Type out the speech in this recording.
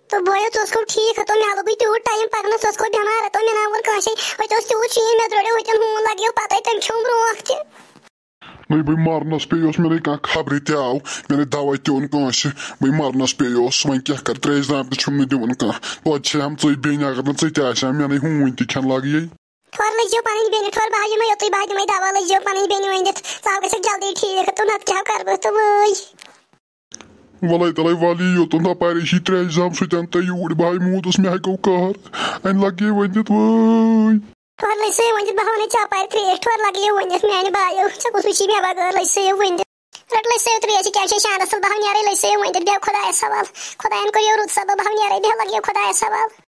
तो बोयो तो ठीक तो मे लगे तूत टाइम पकन सो बेमार तो मे ना कहीं वो तूत शीन मे द्रोड़ो हूँ हूं लगे पता तम छुम ब्रो नहीं भाई मारनस पे मैंने कह खबर तव मैंने दवा तोन कंस भाई मारनस पे वो क्या कर त्रेज दाम तुम दिवन कह तो हम बेन अगर न मैंने हूं तन लग ये ठोर लजो पन बेन ठोर बह दिम योत बह दिम दवा लजो पन बेन वन सब गो जल्दी ठीक तो नत क्या कर तो वही वल तल वाली योतन तपारी त्रेज दाम सुन तो यूर बह मूदस मे हको कहर अन लगे वन वही ठोर लसे वन बह वन चपार त्रेश ठोर लगे वन मान बायो कुछ वुची मे बगैर लसे वन रट लसे त्रेश क्या शान असल बह नीरे लसे वन बे खुदा सवाल खुदान कर रुत सब बह नीरे बे लगे खुदा सवाल।